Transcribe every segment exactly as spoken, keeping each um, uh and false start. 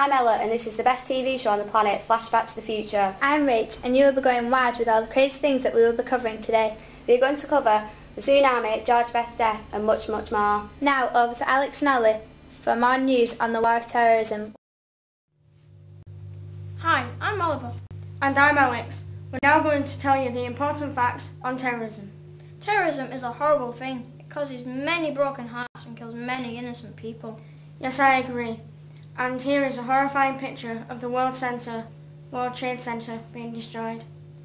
I'm Ella and this is the best T V show on the planet, Flashback to the Future. I'm Rach and you will be going wild with all the crazy things that we will be covering today. We are going to cover the tsunami, George Beth's death and much, much more. Now over to Alex and Ollie for more news on the war of terrorism. Hi, I'm Oliver. And I'm Alex. We're now going to tell you the important facts on terrorism. Terrorism is a horrible thing. It causes many broken hearts and kills many innocent people. Yes, I agree. And here is a horrifying picture of the World Center, World Trade Center being destroyed.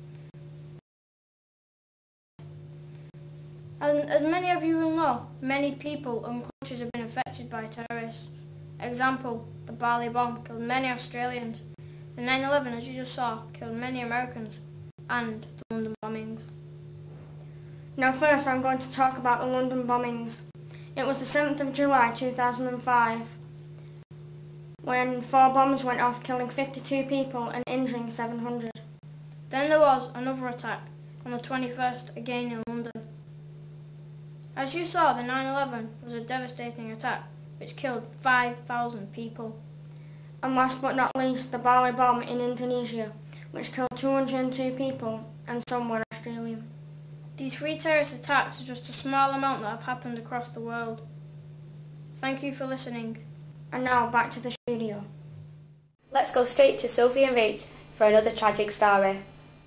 And as many of you will know, many people and countries have been affected by terrorists. Example, the Bali bomb killed many Australians. The nine eleven, as you just saw, killed many Americans. And the London bombings. Now first I'm going to talk about the London bombings. It was the seventh of July two thousand five when four bombs went off, killing fifty-two people and injuring seven hundred. Then there was another attack on the twenty-first, again in London. As you saw, the nine eleven was a devastating attack which killed five thousand people. And last but not least, the Bali bomb in Indonesia, which killed two hundred two people and some were Australian. These three terrorist attacks are just a small amount that have happened across the world. Thank you for listening. And now back to the studio. Let's go straight to Sophie and Rach for another tragic story.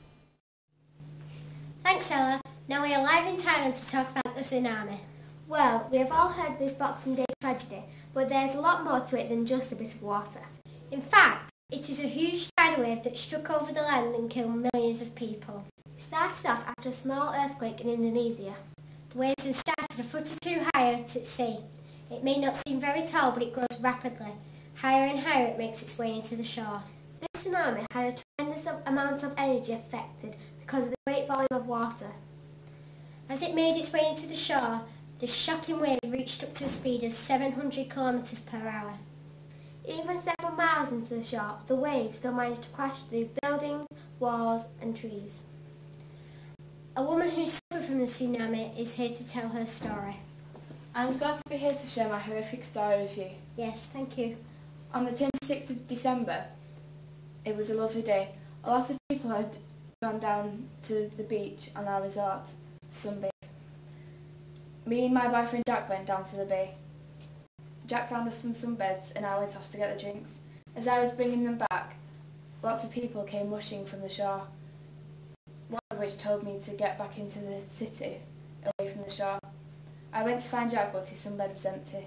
Thanks, Ella. Now we are live in Thailand to talk about the tsunami. Well, we have all heard of this Boxing Day tragedy, but there's a lot more to it than just a bit of water. In fact, it is a huge tidal wave that struck over the land and killed millions of people. It started off after a small earthquake in Indonesia. The waves then started a foot or two higher at its sea. It may not seem very tall, but it grows rapidly. Higher and higher it makes its way into the shore. This tsunami had a tremendous amount of energy affected because of the great volume of water. As it made its way into the shore, the shocking wave reached up to a speed of seven hundred kilometres per hour. Even several miles into the shore, the wave still managed to crash through buildings, walls and trees. A woman who suffered from the tsunami is here to tell her story. I'm glad to be here to share my horrific story with you. Yes, thank you. On the twenty-sixth of December, it was a lovely day. A lot of people had gone down to the beach on our resort to sunbathe. Me and my boyfriend Jack went down to the bay. Jack found us some sunbeds and I went off to get the drinks. As I was bringing them back, lots of people came rushing from the shore, one of which told me to get back into the city, away from the shore. I went to find Jack, but his sunbed was empty.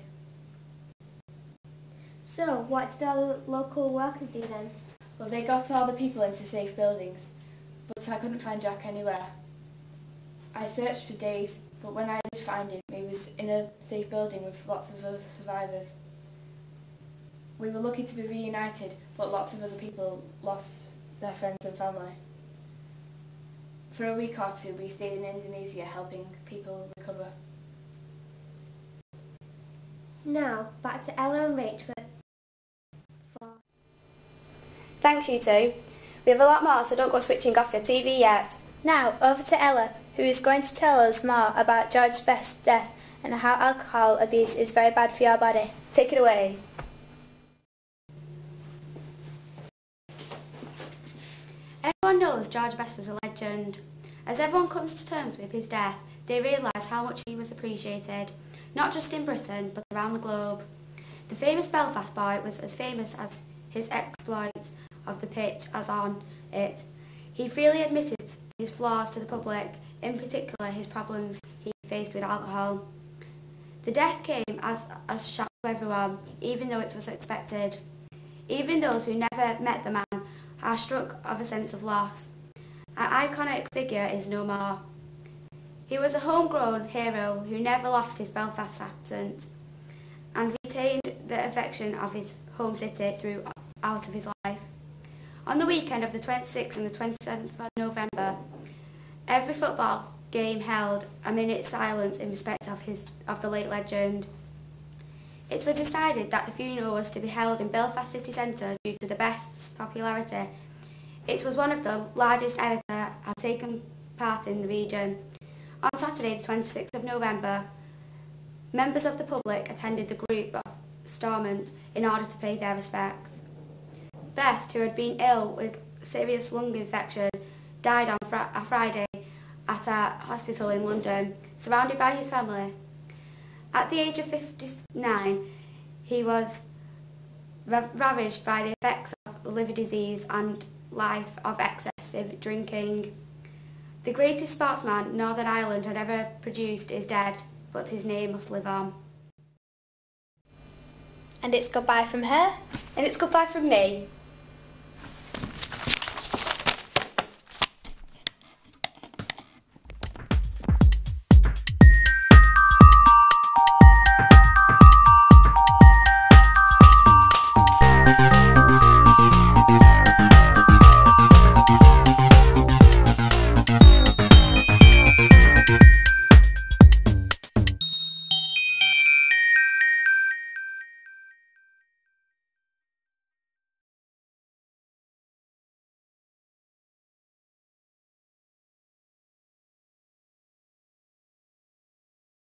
So, what did all the local workers do then? Well, they got all the people into safe buildings, but I couldn't find Jack anywhere. I searched for days, but when I did find him, he was in a safe building with lots of other survivors. We were lucky to be reunited, but lots of other people lost their friends and family. For a week or two, we stayed in Indonesia helping people recover. Now, back to Ella and Rach for... for... Thanks you two. We have a lot more, so don't go switching off your T V yet. Now over to Ella, who is going to tell us more about George Beth's death and how alcohol abuse is very bad for your body. Take it away. Everyone knows George Beth was a legend. As everyone comes to terms with his death, they realise how much he was appreciated, not just in Britain, but around the globe. The famous Belfast boy was as famous as his exploits of the pitch as on it. He freely admitted his flaws to the public, in particular his problems he faced with alcohol. The death came as a shock to everyone, even though it was expected. Even those who never met the man are struck of a sense of loss. An iconic figure is no more. He was a homegrown hero who never lost his Belfast accent and retained the affection of his home city throughout of his life. On the weekend of the twenty-sixth and the twenty-seventh of November, every football game held a minute's silence in respect of his of the late legend. It was decided that the funeral was to be held in Belfast city centre due to the Best's popularity. It was one of the largest ever that had taken part in the region. On Saturday the twenty-sixth of November, members of the public attended the group of Stormont in order to pay their respects. Best, who had been ill with serious lung infection, died on fr- a Friday at a hospital in London, surrounded by his family. At the age of fifty-nine, he was ra- ravaged by the effects of liver disease and life of excessive drinking. The greatest sportsman Northern Ireland had ever produced is dead, but his name must live on. And it's goodbye from her. And it's goodbye from me.